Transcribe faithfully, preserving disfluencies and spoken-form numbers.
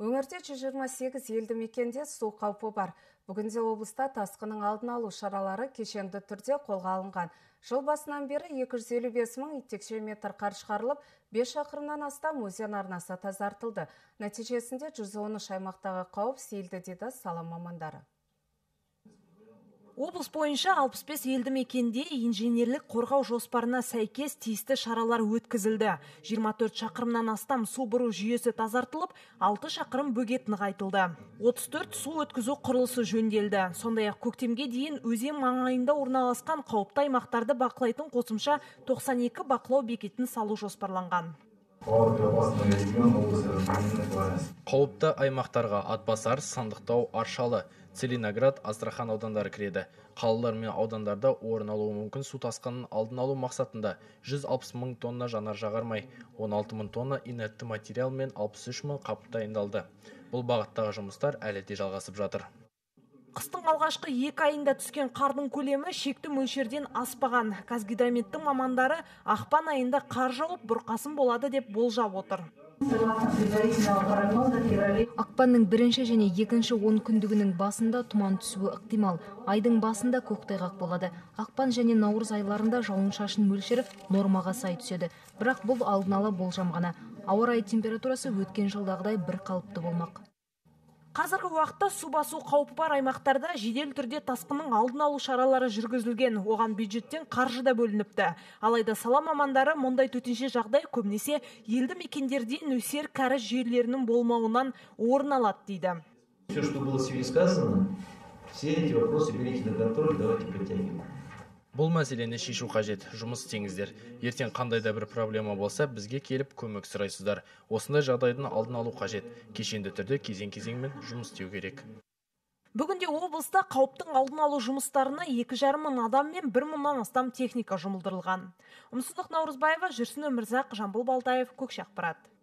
Өңірде жүз жиырма сегіз елді мекенде су қаупі бар. Бүгінде облыста тасқынның алдын алу шаралары кешенді түрде қолға алынған. Жыл басынан бері екі жүз елу бес мың текше метр қар шығарылып, бес шақырымнан астам өзен арнасы тазартылды. Нәтижесінде жүз он үш аймақтағы қауіп сейілді деді сала мамандары. Облыс бойынша алпыс бес елді мекенде инженерлік қорғау жоспарына сәйкес тиісті шаралар өткізілді. жиырма төрт шақырымнан астам су бұру жүйесі тазартылып, алты шақырым бөгет нығайтылды. отыз төрт су өткізу құрылысы жөнделді. Сондай-ақ көктемге дейін өзен маңайында орналасқан қауіпті аймақтарды бақылайтын қосымша тоқсан екі бақылау бекетін салу жоспарланған. Қауіпті аймақтарға Атбасар, Сандықтау, Аршалы, Целиноград, Астрахан аудандары кіреді. Қалалар мен аудандарда орын алуы мүмкін су тасқынын алдын алу мақсатында жүз алпыс мың тонна жанар жағармай, он алты мың тонна инертті материал мен алпыс үш мың қап дайындалды. Бұл бағыттағы жұмыстар әлі де жалғасып жатыр. Қыстың алғашқы екі айында түскен қардың көлемі шекті мөлшерден аспаған. Қазгидрометтің мамандары ақпан айында қар жауып, бұрқасын болады деп болжап отыр. Ақпанның бірінші және екінші он күндігінің басында тұман түсуі ықтимал. Айдың басында көктайғақ болады. Ақпан және наурыз айларында жауын-шашын мөлшері нормаға сай түседі. Бірақ бұл алдын ала болжам ғана. Ауа райы температурасы өткен жылдағыдай бір қалыпты болмақ. Қазіргі уақытта су басу қаупі бар аймақтарда жедел түрде тасқынның алдын алу шаралары жүргізілген. Оған бюджеттен қаржы да бөлініпті. Алайда сала мамандары мұндай төтенше жағдай көбінесе елді мекендерде нөсер кәріз жүйелерінің болмауынан орын алады дейді. Все, что было сегодня сказано, все эти вопросы берите на контроль, давайте подтягиваем. Бұл мәселені шешу қажет, жұмыс істеңіздер. Ертең қандай да бір проблема болса, бізге келіп көмек сұрайсыздар. Осындай жағдайдың алдын алу қажет. Кешенді түрде кезең-кезеңмен жұмыс істеу керек. Бүгінде облыста қауіптің алдын алу жұмыстарына екі жарым мың адам мен бір мыңнан астам техника жұмылдырылған. Ұмсыздық Наурызбаева, Жүрсін Өмірзақ, Жамбыл Балтаев, Көкші ақпарат.